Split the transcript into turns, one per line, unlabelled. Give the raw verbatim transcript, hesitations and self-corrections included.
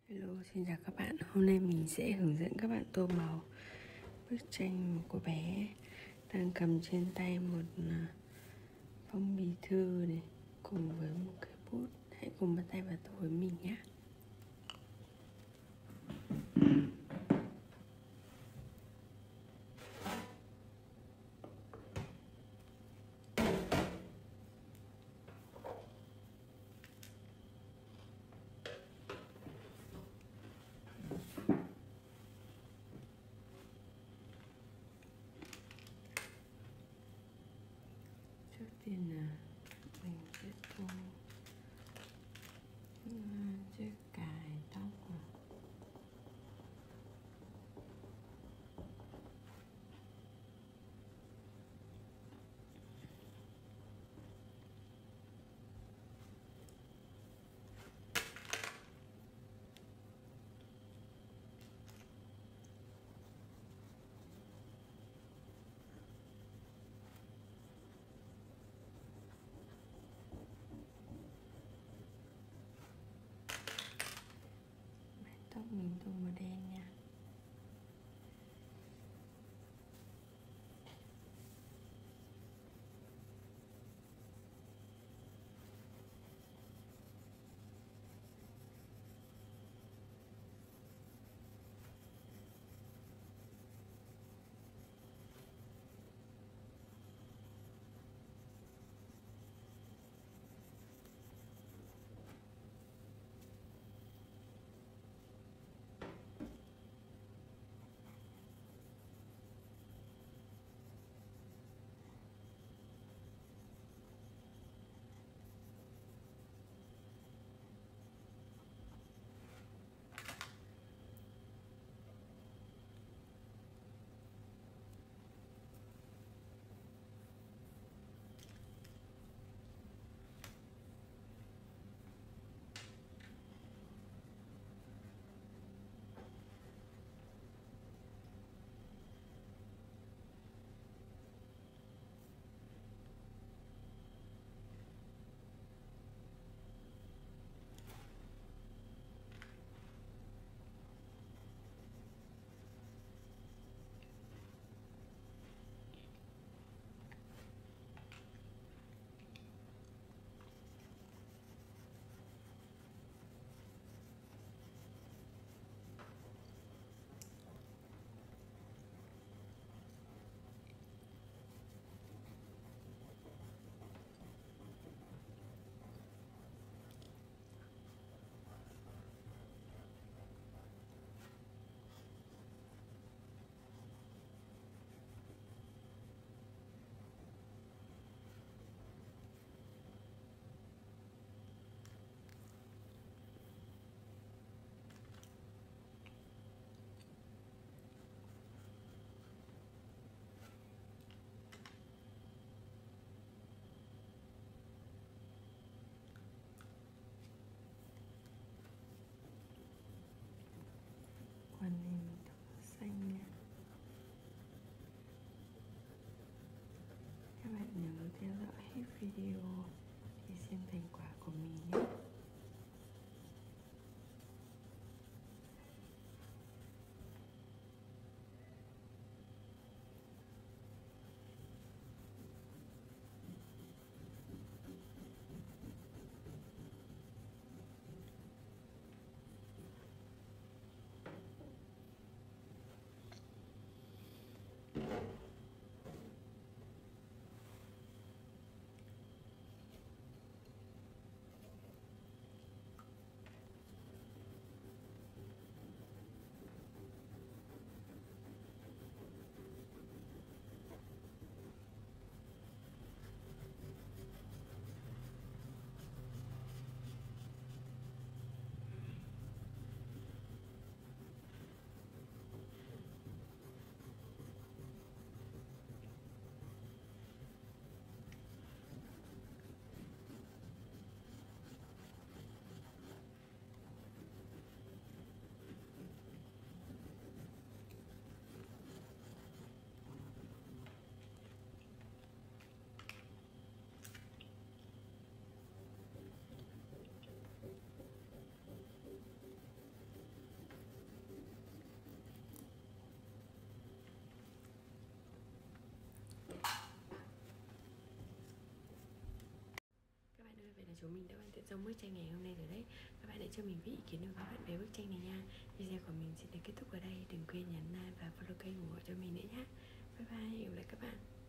Hello, xin chào các bạn. Hôm nay mình sẽ hướng dẫn các bạn tô màu bức tranh một cô bé đang cầm trên tay một phong bì thư này cùng với một cái bút. Hãy cùng bắt tay vào tô với mình nhé. Trước tiên là mình sẽ tô chiếc cài tóc vào. Tóc mình tô màu đen nha. Quan mình tô xanh nha. Các bạn nhớ theo dõi hết video để xem thành quả của mình nhé. chúng mình đã hoàn thiện xong bức tranh ngày hôm nay rồi đấy. Các bạn hãy cho mình biết ý kiến của các bạn về bức tranh này nha. Video của mình xin được kết thúc ở đây. Đừng quên nhấn like và follow kênh ủng hộ cho mình nữa nhé. Bye bye, hẹn gặp lại các bạn.